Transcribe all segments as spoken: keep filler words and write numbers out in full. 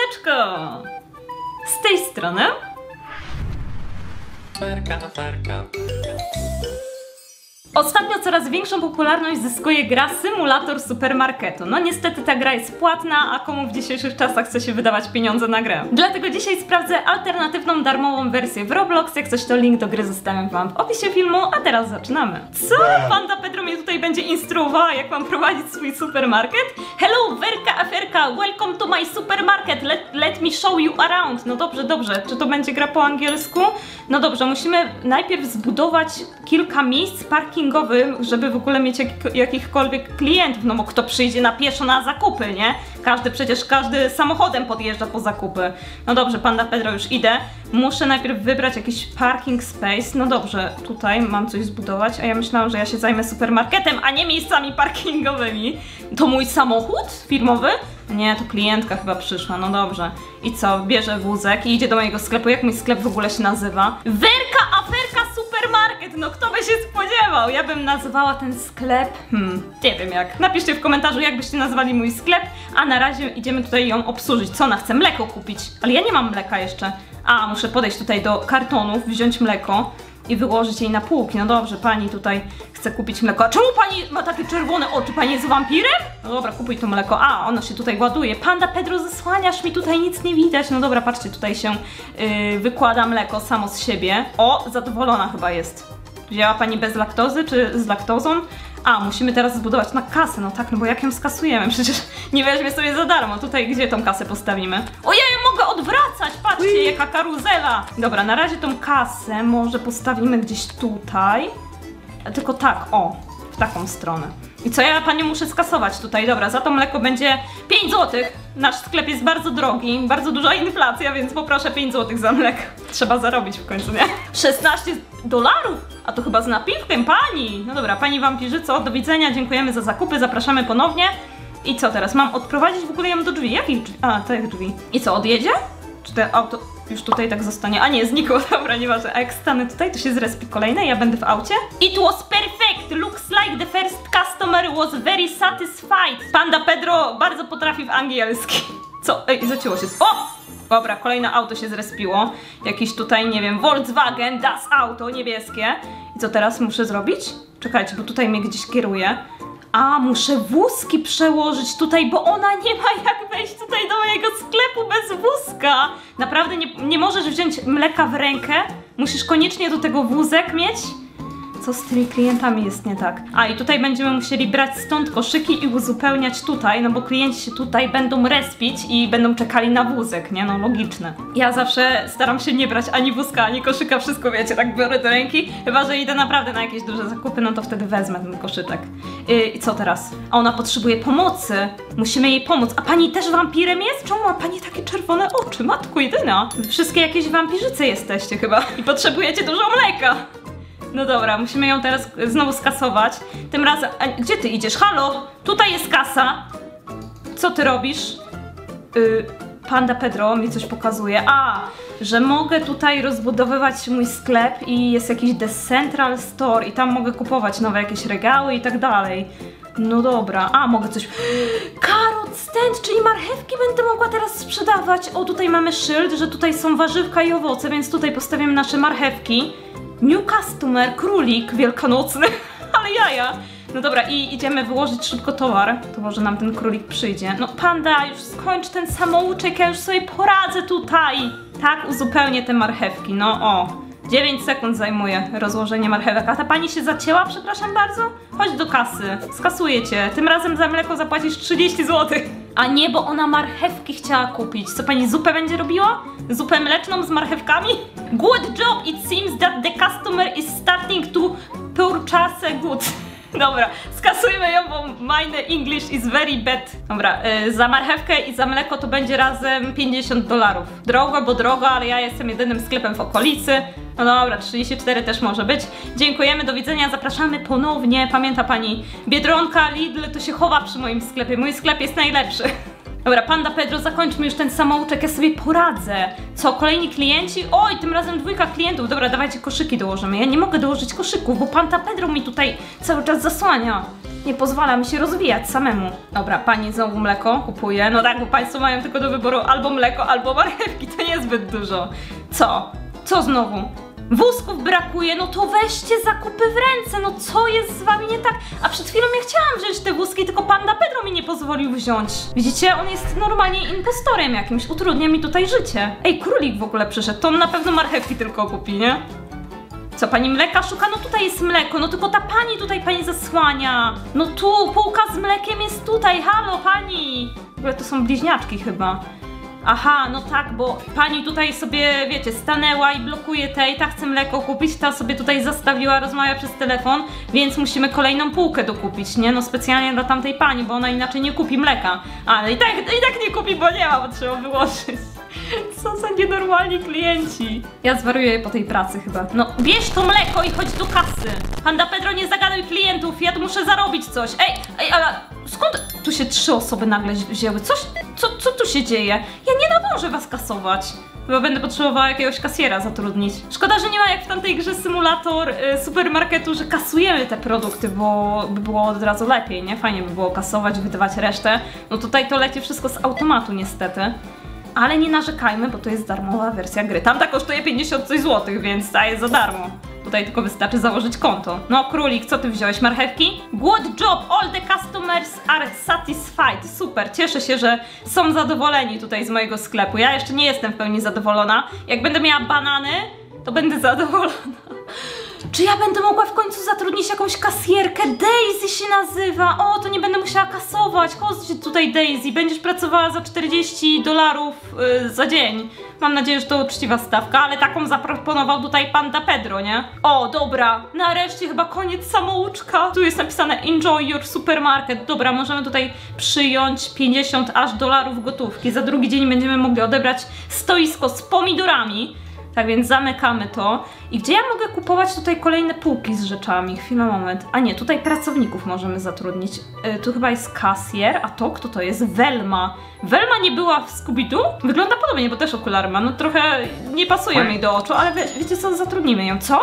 Siemaneczko! Z tej strony Ferka, ferka. ostatnio coraz większą popularność zyskuje gra Symulator Supermarketu. No niestety ta gra jest płatna, a komu w dzisiejszych czasach chce się wydawać pieniądze na grę. Dlatego dzisiaj sprawdzę alternatywną darmową wersję w Roblox. Jak coś to link do gry zostawiam wam w opisie filmu, a teraz zaczynamy. Co? Panda Pedro mnie tutaj będzie instruowała, jak mam prowadzić swój supermarket? Hello, Werka Aferka, welcome to my supermarket, let, let me show you around. No dobrze, dobrze. Czy to będzie gra po angielsku? No dobrze, musimy najpierw zbudować kilka miejsc parkingowych, żeby w ogóle mieć jak, jakichkolwiek klientów, no bo kto przyjdzie na pieszo na zakupy, nie? Każdy, przecież każdy samochodem podjeżdża po zakupy. No dobrze, Panda Pedro, już idę. Muszę najpierw wybrać jakiś parking space. No dobrze, tutaj mam coś zbudować, a ja myślałam, że ja się zajmę supermarketem, a nie miejscami parkingowymi. To mój samochód firmowy? Nie, to klientka chyba przyszła, no dobrze. I co, bierze wózek i idzie do mojego sklepu. Jak mój sklep w ogóle się nazywa? Werka Aferka Supermarket! No kto by się spodziewał? Ja bym nazywała ten sklep... Hmm, nie wiem jak. Napiszcie w komentarzu, jak byście nazwali mój sklep. A na razie idziemy tutaj ją obsłużyć. Co ona chce? Mleko kupić. Ale ja nie mam mleka jeszcze. A, muszę podejść tutaj do kartonów, wziąć mleko i wyłożyć jej na półki. No dobrze, pani tutaj chce kupić mleko. A czemu pani ma takie czerwone oczy? Pani jest wampirem? No dobra, kupuj to mleko. A, ono się tutaj ładuje. Panda Pedro, zasłaniasz mi, tutaj nic nie widać. No dobra, patrzcie, tutaj się yy, wykłada mleko samo z siebie. O, zadowolona chyba jest. Wzięła pani bez laktozy, czy z laktozą? A, musimy teraz zbudować na kasę. No tak, no bo jak ją skasujemy? Przecież nie weźmie sobie za darmo. Tutaj gdzie tą kasę postawimy? Ojej, mogę odwracać! Patrzcie, jaka karuzela! Dobra, na razie tą kasę może postawimy gdzieś tutaj. Tylko tak, o, w taką stronę. I co, ja panią muszę skasować tutaj. Dobra, za to mleko będzie pięć złotych. Nasz sklep jest bardzo drogi, bardzo duża inflacja, więc poproszę pięć złotych za mleko. Trzeba zarobić w końcu, nie? szesnaście dolarów? A to chyba z napiwkiem, pani! No dobra, pani wampirzyco, do widzenia, dziękujemy za zakupy, zapraszamy ponownie. I co teraz? Mam odprowadzić w ogóle ją do drzwi? Jakich drzwi? A, tych drzwi. I co, odjedzie? Czy to auto już tutaj tak zostanie? A nie, znikło, dobra, nieważne. A jak stanę tutaj, to się zrespi kolejne, ja będę w aucie. It was perfect! Looks like the first customer was very satisfied. Panda Pedro bardzo potrafi w angielski. Co? Ej, zacięło się. O! Dobra, kolejne auto się zrespiło. Jakiś tutaj, nie wiem, Volkswagen, Das Auto, niebieskie. I co teraz muszę zrobić? Czekajcie, bo tutaj mnie gdzieś kieruje. A, muszę wózki przełożyć tutaj, bo ona nie ma jak wejść tutaj do mojego sklepu bez wózka. Naprawdę nie, nie możesz wziąć mleka w rękę? Musisz koniecznie do tego wózek mieć? Co z tymi klientami jest nie tak? A, i tutaj będziemy musieli brać stąd koszyki i uzupełniać tutaj, no bo klienci się tutaj będą respić i będą czekali na wózek, nie? No logiczne. Ja zawsze staram się nie brać ani wózka, ani koszyka, wszystko wiecie, tak biorę do ręki. Chyba że idę naprawdę na jakieś duże zakupy, no to wtedy wezmę ten koszytek. Yy, I co teraz? A ona potrzebuje pomocy. Musimy jej pomóc. A pani też wampirem jest? Czemu ma pani takie czerwone oczy? Matko jedyna. Wszystkie jakieś wampirzyce jesteście chyba i potrzebujecie dużo mleka. No dobra, musimy ją teraz znowu skasować. Tym razem... A gdzie ty idziesz? Halo? Tutaj jest kasa. Co ty robisz? Yy, Panda Pedro mi coś pokazuje. A, że mogę tutaj rozbudowywać mój sklep i jest jakiś The Central Store i tam mogę kupować nowe jakieś regały i tak dalej. No dobra, a mogę coś... Carrot stand, czyli marchewki będę mogła teraz sprzedawać. O, tutaj mamy szyld, że tutaj są warzywka i owoce, więc tutaj postawimy nasze marchewki. New customer, królik wielkanocny, ale jaja. No dobra, i idziemy wyłożyć szybko towar, to może nam ten królik przyjdzie. No Panda, już skończ ten samouczek, ja już sobie poradzę tutaj. Tak, uzupełnię te marchewki, no o. dziewięć sekund zajmuje rozłożenie marchewek. A ta pani się zacięła, przepraszam bardzo? Chodź do kasy, skasuję cię. Tym razem za mleko zapłacisz trzydzieści złotych. A nie, bo ona marchewki chciała kupić. Co, pani zupę będzie robiła? Zupę mleczną z marchewkami? Good job, it seems that the customer is starting to purchase good. Dobra, skasujmy ją, bo my English is very bad. Dobra, yy, za marchewkę i za mleko to będzie razem pięćdziesiąt dolarów. Drogo, bo drogo, ale ja jestem jedynym sklepem w okolicy. No dobra, trzydzieści cztery też może być. Dziękujemy, do widzenia, zapraszamy ponownie. Pamięta pani, Biedronka, Lidl to się chowa przy moim sklepie. Mój sklep jest najlepszy. Dobra, Panda Pedro, zakończmy już ten samouczek, ja sobie poradzę. Co, kolejni klienci? Oj, tym razem dwójka klientów. Dobra, dawajcie koszyki dołożymy. Ja nie mogę dołożyć koszyków, bo Panda Pedro mi tutaj cały czas zasłania. Nie pozwala mi się rozwijać samemu. Dobra, pani znowu mleko kupuje. No tak, bo państwo mają tylko do wyboru albo mleko, albo marchewki. To niezbyt dużo. Co? Co znowu? Wózków brakuje, no to weźcie zakupy w ręce, no co jest z wami nie tak? A przed chwilą ja chciałam wziąć te wózki, tylko Panda Pedro mi nie pozwolił wziąć. Widzicie, on jest normalnie impostorem jakimś, utrudnia mi tutaj życie. Ej, królik w ogóle przyszedł, to on na pewno marchewki tylko kupi, nie? Co, pani mleka szuka? No tutaj jest mleko, no tylko ta pani tutaj pani zasłania. No tu, półka z mlekiem jest tutaj, halo pani. W ogóle to są bliźniaczki chyba. Aha, no tak, bo pani tutaj sobie, wiecie, stanęła i blokuje tej, ta chce mleko kupić, ta sobie tutaj zastawiła, rozmawia przez telefon, więc musimy kolejną półkę dokupić, nie? No specjalnie dla tamtej pani, bo ona inaczej nie kupi mleka. Ale i tak, i tak nie kupi, bo nie ma, bo trzeba wyłożyć. Co za nienormalni klienci. Ja zwariuję po tej pracy chyba. No, bierz to mleko i chodź do kasy. Panda Pedro, nie zagaduj klientów, ja tu muszę zarobić coś. Ej, ej, ale skąd tu się trzy osoby nagle wzięły? Coś, co, co tu się dzieje? Ja nie nadążę was kasować. Chyba będę potrzebowała jakiegoś kasjera zatrudnić. Szkoda, że nie ma jak w tamtej grze symulator y, supermarketu, że kasujemy te produkty, bo by było od razu lepiej, nie? Fajnie by było kasować, wydawać resztę. No tutaj to leci wszystko z automatu niestety. Ale nie narzekajmy, bo to jest darmowa wersja gry. Tamta kosztuje pięćdziesiąt coś złotych, więc ta jest za darmo. Tutaj tylko wystarczy założyć konto. No królik, co ty wziąłeś? Marchewki? Good job! All the customers are satisfied. Super, cieszę się, że są zadowoleni tutaj z mojego sklepu. Ja jeszcze nie jestem w pełni zadowolona. Jak będę miała banany, to będę zadowolona. Czy ja będę mogła w końcu zatrudnić jakąś kasjerkę? Daisy się nazywa! O, to nie będę musiała kasować. Chodź tutaj, Daisy. Będziesz pracowała za czterdzieści dolarów yy, za dzień. Mam nadzieję, że to uczciwa stawka, ale taką zaproponował tutaj Panda Pedro, nie? O, dobra. Nareszcie chyba koniec samouczka. Tu jest napisane Enjoy your supermarket. Dobra, możemy tutaj przyjąć pięćdziesiąt aż dolarów gotówki. Za drugi dzień będziemy mogli odebrać stoisko z pomidorami. Tak więc zamykamy to. I gdzie ja mogę kupować tutaj kolejne półki z rzeczami? Chwila, moment. A nie, tutaj pracowników możemy zatrudnić. Yy, tu chyba jest kasjer, a to kto to jest? Velma. Velma nie była w Scooby-Doo? Wygląda podobnie, bo też okulary ma. No trochę nie pasują jej do oczu, ale wie, wiecie co? Zatrudnimy ją. Co?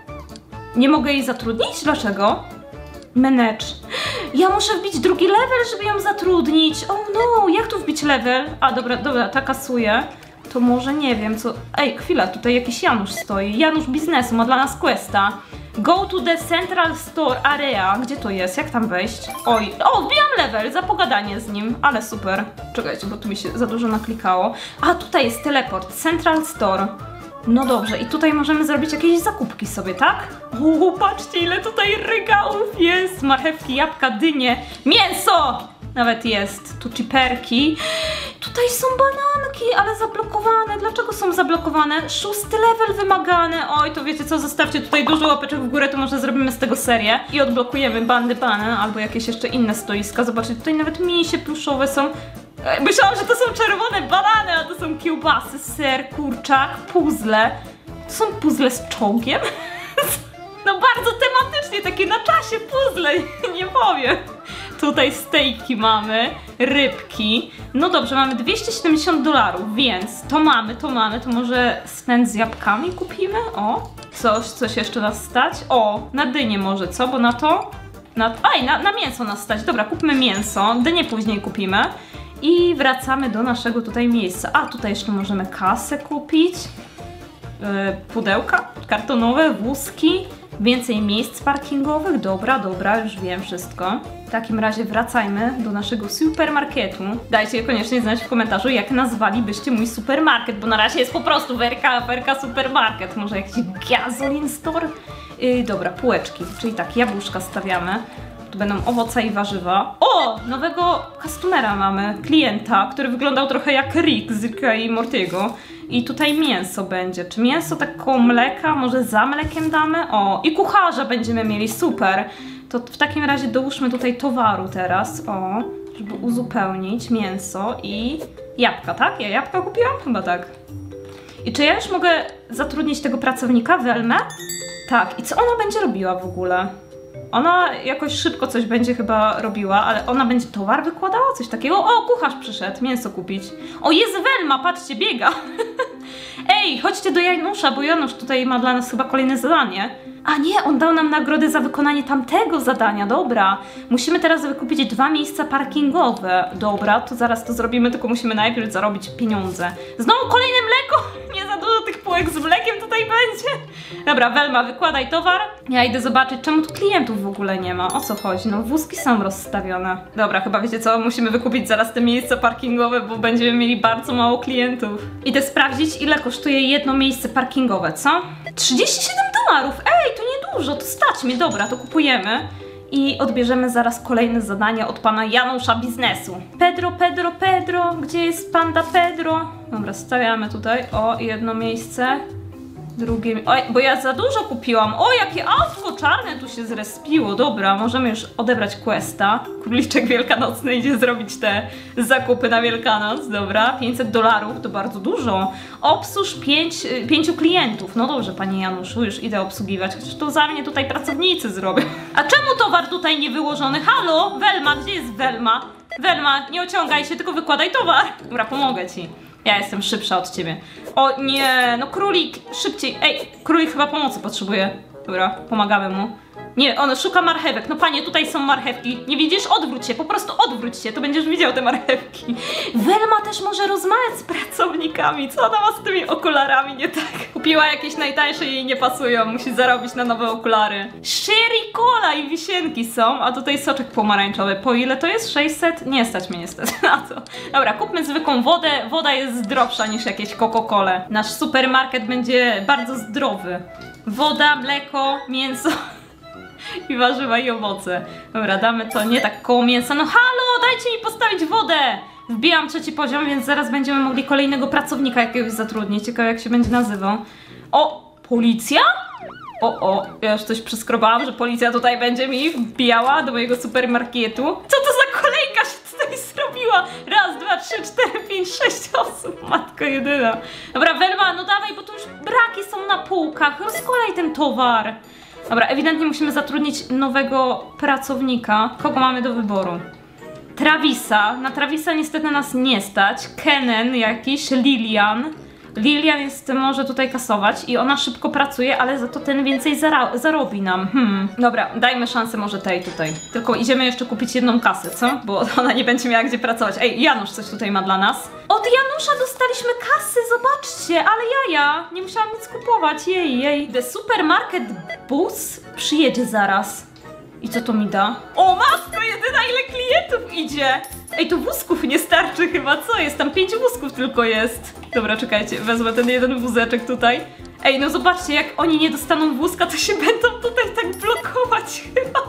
Nie mogę jej zatrudnić? Dlaczego? Manage. Ja muszę wbić drugi level, żeby ją zatrudnić. Oh no, jak tu wbić level? A dobra, dobra, ta kasuje. To może nie wiem co... Ej, chwila, tutaj jakiś Janusz stoi. Janusz biznesu, ma dla nas questa. Go to the central store area. Gdzie to jest? Jak tam wejść? Oj, o, wbijam level za pogadanie z nim. Ale super. Czekajcie, bo tu mi się za dużo naklikało. A, tutaj jest teleport. Central store. No dobrze, i tutaj możemy zrobić jakieś zakupki sobie, tak? Uuu, patrzcie ile tutaj regałów jest. Marchewki, jabłka, dynie, mięso! Nawet jest. Tu chiperki. Tutaj są bananki, ale zablokowane. Dlaczego są zablokowane? Szósty level wymagany. Oj, to wiecie co, zostawcie tutaj dużo łapeczek w górę, to może zrobimy z tego serię. I odblokujemy bandy banan albo jakieś jeszcze inne stoiska. Zobaczcie, tutaj nawet misie pluszowe są. Myślałam, że to są czerwone banany, a to są kiełbasy, ser, kurczak, puzzle. To są puzzle z czołgiem? No bardzo tematycznie, takie na czasie puzzle, nie powiem. Tutaj stejki mamy, rybki. No dobrze, mamy dwieście siedemdziesiąt dolarów, więc to mamy, to mamy, to może snęt z jabłkami kupimy? O, coś, coś jeszcze nas stać? O, na dynię może, co? Bo na to? Na, aj, na, na mięso nas stać. Dobra, kupmy mięso, dynię później kupimy. I wracamy do naszego tutaj miejsca. A, tutaj jeszcze możemy kasę kupić. Yy, pudełka kartonowe, wózki. Więcej miejsc parkingowych. Dobra, dobra, już wiem wszystko. W takim razie wracajmy do naszego supermarketu. Dajcie koniecznie znać w komentarzu, jak nazwalibyście mój supermarket, bo na razie jest po prostu Werka, Werka Supermarket. Może jakiś gasoline store? Yy, dobra, półeczki, czyli tak, jabłuszka stawiamy. Tu będą owoce i warzywa. O! Nowego customera mamy, klienta, który wyglądał trochę jak Rick z Ricka i Mortiego. I tutaj mięso będzie. Czy mięso tak koło mleka? Może za mlekiem damy? O! I kucharza będziemy mieli, super! To w takim razie dołóżmy tutaj towaru teraz, o, żeby uzupełnić mięso i jabłka, tak? Ja jabłka kupiłam? Chyba tak. I czy ja już mogę zatrudnić tego pracownika, Velmę? Tak. I co ona będzie robiła w ogóle? Ona jakoś szybko coś będzie chyba robiła, ale ona będzie towar wykładała? Coś takiego? O, kucharz przyszedł, mięso kupić. O, jest Velma, patrzcie, biega. Ej, chodźcie do Janusza, bo Janusz tutaj ma dla nas chyba kolejne zadanie. A nie, on dał nam nagrodę za wykonanie tamtego zadania, dobra. Musimy teraz wykupić dwa miejsca parkingowe. Dobra, to zaraz to zrobimy, tylko musimy najpierw zarobić pieniądze. Znowu kolejne mleko! Nie za dużo tych półek z mlekiem tutaj będzie. Dobra, Welma, wykładaj towar. Ja idę zobaczyć, czemu tu klientów w ogóle nie ma. O co chodzi? No wózki są rozstawione. Dobra, chyba wiecie co, musimy wykupić zaraz te miejsca parkingowe, bo będziemy mieli bardzo mało klientów. Idę sprawdzić, ile kosztuje jedno miejsce parkingowe, co? trzydzieści siedem dolarów! Ej, to niedużo, to stać mnie. Dobra, to kupujemy. I odbierzemy zaraz kolejne zadania od pana Janusza biznesu. Pedro, Pedro, Pedro, gdzie jest panda Pedro? Dobra, stawiamy tutaj, o, jedno miejsce. Drugie, oj, bo ja za dużo kupiłam. O, jakie autko czarne tu się zrespiło. Dobra, możemy już odebrać questa. Króliczek wielkanocny idzie zrobić te zakupy na Wielkanoc. Dobra, pięćset dolarów to bardzo dużo. Obsłuż pięć, pięciu klientów. No dobrze, panie Januszu, już idę obsługiwać. Chociaż to za mnie tutaj pracownicy zrobią. A czemu towar tutaj nie wyłożony? Halo, Welma, gdzie jest Welma? Welma, nie ociągaj się, tylko wykładaj towar. Dobra, pomogę ci. Ja jestem szybsza od ciebie. O nie, no królik, szybciej. Ej, królik chyba pomocy potrzebuje. Dobra, pomagamy mu. Nie, on szuka marchewek. No panie, tutaj są marchewki. Nie widzisz? Odwróć się, po prostu odwróć się, to będziesz widział te marchewki. Welma też może rozmawiać z pracownikami. Co ona ma z tymi okularami nie tak? Kupiła jakieś najtańsze i jej nie pasują. Musi zarobić na nowe okulary. Sherry cola i wisienki są, a tutaj soczek pomarańczowy. Po ile to jest? sześćset? Nie stać mnie niestety na to. Dobra, kupmy zwykłą wodę. Woda jest zdrowsza niż jakieś Coca-Colę. Nasz supermarket będzie bardzo zdrowy. Woda, mleko, mięso i warzywa i owoce. Dobra, damy to nie tak koło mięsa. No halo, dajcie mi postawić wodę! Wbijam trzeci poziom, więc zaraz będziemy mogli kolejnego pracownika jakiegoś zatrudnić. Ciekawe jak się będzie nazywał. O, policja? O, o, ja już coś przeskrobałam, że policja tutaj będzie mi wbijała do mojego supermarketu. Co to za kolejka się tutaj zrobiła? Raz, dwa, trzy, cztery, pięć, sześć osób. Matko jedyna. Dobra, Welma, no dawaj, bo tu już braki są na półkach. Rozkładaj ten towar. Dobra, ewidentnie musimy zatrudnić nowego pracownika. Kogo mamy do wyboru? Travisa. Na Travisa niestety nas nie stać. Kenen jakiś, Lilian. Lilian jest, może tutaj kasować i ona szybko pracuje, ale za to ten więcej zara zarobi nam. Hmm. Dobra, dajmy szansę może tej tutaj. Tylko idziemy jeszcze kupić jedną kasę, co? Bo ona nie będzie miała gdzie pracować. Ej, Janusz coś tutaj ma dla nas. Od Janusza dostaliśmy kasy, zobaczcie, ale jaja. Nie musiałam nic kupować, jej, jej. The Supermarket Bus przyjedzie zaraz. I co to mi da? O matko jedyna, ile klientów idzie! Ej, tu wózków nie starczy chyba, co jest? Tam pięć wózków tylko jest. Dobra, czekajcie, wezmę ten jeden wózeczek tutaj. Ej, no zobaczcie, jak oni nie dostaną wózka, to się będą tutaj tak blokować chyba.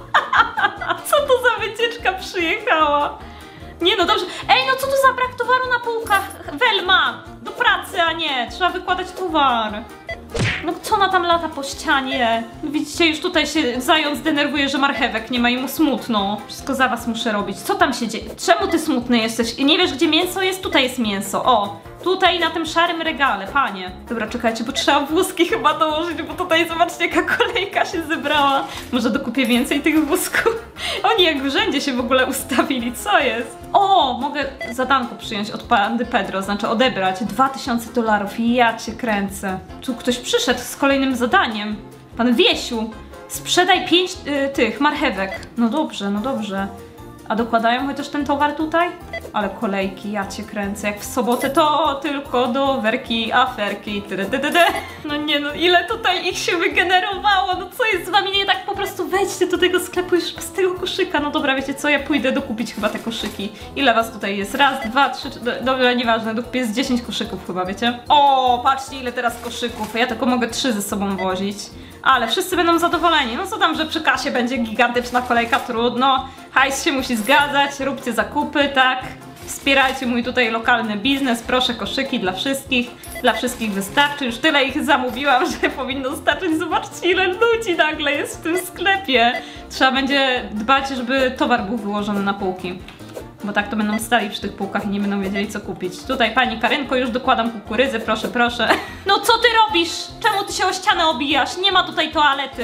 Co to za wycieczka przyjechała? Nie no, dobrze. Ej, no co to za brak towaru na półkach? Welma, do pracy, a nie. Trzeba wykładać towar. No co ona tam lata po ścianie? Widzicie, już tutaj się zając denerwuje, że marchewek nie ma i mu smutno. Wszystko za was muszę robić. Co tam się dzieje? Czemu ty smutny jesteś? Nie wiesz, gdzie mięso jest? Tutaj jest mięso. O, tutaj na tym szarym regale, panie. Dobra, czekajcie, bo trzeba wózki chyba dołożyć, bo tutaj zobaczcie, jaka kolejka się zebrała. Może dokupię więcej tych wózków? Oni jak w rzędzie się w ogóle ustawili, co jest? O, mogę zadanko przyjąć od pandy Pedro, znaczy odebrać dwa tysiące dolarów i ja cię kręcę. Tu ktoś przyszedł z kolejnym zadaniem. Pan Wiesiu, sprzedaj pięć y, tych marchewek. No dobrze, no dobrze. A dokładają chociaż ten towar tutaj? Ale kolejki, ja cię kręcę. Jak w sobotę to tylko do werki, aferki. Tyrydydydy. No nie no, ile tutaj ich się wygenerowało. No co jest z wami nie tak? Po prostu wejdźcie do tego sklepu już z tego koszyka. No dobra, wiecie co? Ja pójdę dokupić chyba te koszyki. Ile was tutaj jest? Raz, dwa, trzy, cztery. Dobra, nieważne. Dokupię z dziesięć koszyków chyba, wiecie? O, patrzcie ile teraz koszyków. Ja tylko mogę trzy ze sobą wozić. Ale wszyscy będą zadowoleni. No co tam, że przy kasie będzie gigantyczna kolejka, trudno. Hajs się musi zgadzać, róbcie zakupy, tak? Wspierajcie mój tutaj lokalny biznes, proszę, koszyki dla wszystkich. Dla wszystkich wystarczy. Już tyle ich zamówiłam, że powinno starczyć. Zobaczcie, ile ludzi nagle jest w tym sklepie. Trzeba będzie dbać, żeby towar był wyłożony na półki. Bo tak to będą stali przy tych półkach i nie będą wiedzieli, co kupić. Tutaj pani Karynko, już dokładam kukurydzy, proszę, proszę. No co ty robisz? Czemu ty się o ścianę obijasz? Nie ma tutaj toalety.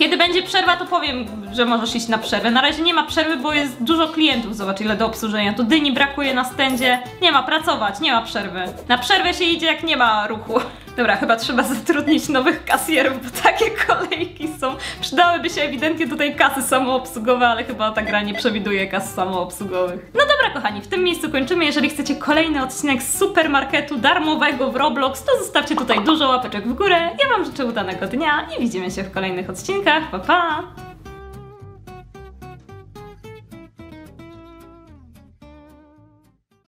Kiedy będzie przerwa, to powiem, że możesz iść na przerwę. Na razie nie ma przerwy, bo jest dużo klientów, zobacz ile do obsłużenia. Tu dyni brakuje na stędzie, nie ma pracować, nie ma przerwy. Na przerwę się idzie, jak nie ma ruchu. Dobra, chyba trzeba zatrudnić nowych kasjerów, bo takie kolejki są. Przydałyby się ewidentnie tutaj kasy samoobsługowe, ale chyba ta gra nie przewiduje kas samoobsługowych. No dobra kochani, w tym miejscu kończymy. Jeżeli chcecie kolejny odcinek z supermarketu darmowego w Roblox, to zostawcie tutaj dużo łapeczek w górę. Ja wam życzę udanego dnia i widzimy się w kolejnych odcinkach. Pa, pa!